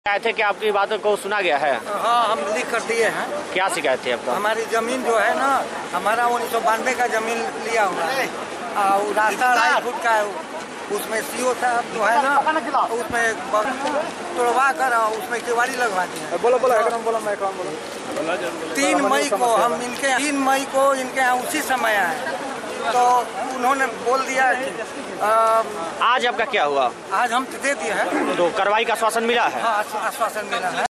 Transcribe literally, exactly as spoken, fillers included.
आए थे कि आपकी बातों को सुना गया है? हाँ, हम लिख कर दिए हैं। क्या शिकायत थी आपका? हमारी जमीन जो है ना, हमारा उन्नीस सौ बानवे का जमीन लिया हुआ है, रास्ता ढाई फुट का है, उसमें सीओ साहब जो है ना, उसमें तोड़वा कर उसमें केवाड़ी लगवा दिए। बोलो बोलो बोलो मैं बोलो तीन मई को हम इनके तीन मई को इनके यहाँ उसी समय आए तो उन्होंने बोल दिया कि आज आपका क्या हुआ? आज हम दे दिए हैं। तो कार्रवाई का आश्वासन मिला है? हाँ, आश्वासन मिला है।